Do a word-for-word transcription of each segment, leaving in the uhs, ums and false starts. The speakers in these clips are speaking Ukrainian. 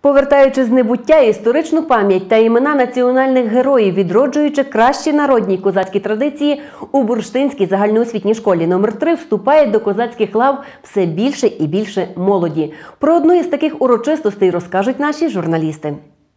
Повертаючи з небуття історичну пам'ять та імена національних героїв, відроджуючи кращі народні козацькі традиції, у Бурштинській загальноосвітній школі номер три вступає до козацьких лав все більше і більше молоді. Про одну із таких урочистостей розкажуть наші журналісти.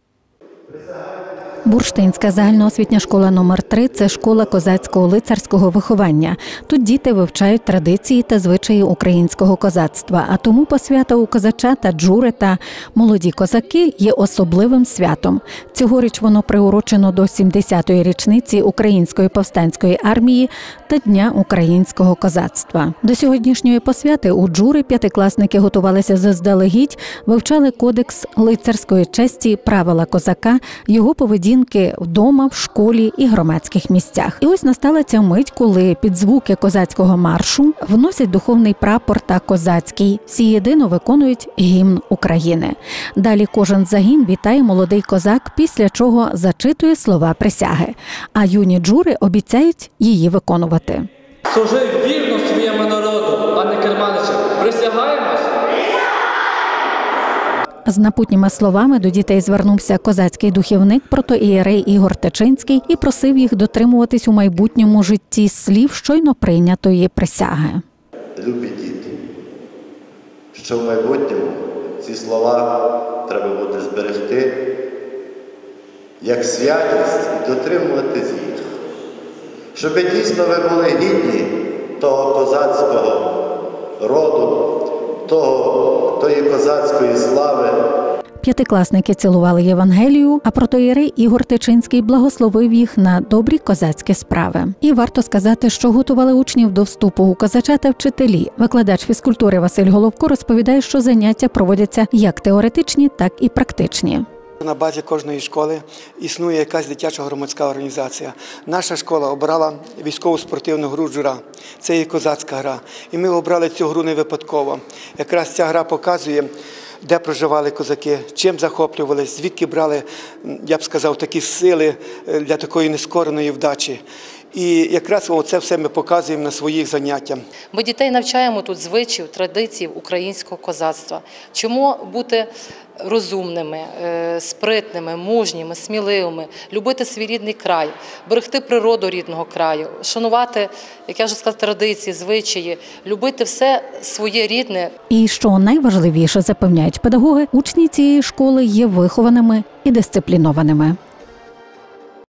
Бурштинська загальноосвітня школа номер три – це школа козацького лицарського виховання. Тут діти вивчають традиції та звичаї українського козацтва, а тому посвята у козачата, джури та молоді козаки є особливим святом. Цьогоріч воно приурочено до сімдесятої річниці Української повстанської армії та Дня українського козацтва. До сьогоднішньої посвяти у джури п'ятикласники готувалися заздалегідь, вивчали кодекс лицарської честі, правила козака, його поведінки вдома, в школі і громадських місцях. І ось настала ця мить, коли під звуки козацького маршу вносять духовний прапор та козацький. Всі єдино виконують гімн України. Далі кожен загін вітає молодий козак, після чого зачитує слова присяги. А юні джури обіцяють її виконувати. Служи вірно своєму народу, пане керманичу. Присягаємось? З напутніми словами до дітей звернувся козацький духівник протоієрей Ігор Тичинський і просив їх дотримуватись у майбутньому житті слів щойно прийнятої присяги. Любі діти, що в майбутньому ці слова треба буде зберегти як святість і дотримуватись їх, щоб дійсно ви були гідні того козацького роду, того, тої козацької слави. П'ятикласники цілували Євангелію, а протоієрей Ігор Тичинський благословив їх на добрі козацькі справи. І варто сказати, що готували учнів до вступу у козачата вчителі. Викладач фізкультури Василь Головко розповідає, що заняття проводяться як теоретичні, так і практичні. На базі кожної школи існує якась дитяча громадська організація. Наша школа обрала військову спортивну гру «Джура». Це є козацька гра. І ми обрали цю гру не випадково. Якраз ця гра показує, де проживали козаки, чим захоплювалися, звідки брали, я б сказав, такі сили для такої нескореної вдачі. І якраз це все ми показуємо на своїх заняттях. Ми дітей навчаємо тут звичаїв, традицій українського козацтва. Чому бути розумними, спритними, мужніми, сміливими, любити свій рідний край, берегти природу рідного краю, шанувати, як я вже сказала, традиції, звичаї, любити все своє рідне. І що найважливіше, запевняють педагоги, учні цієї школи є вихованими і дисциплінованими.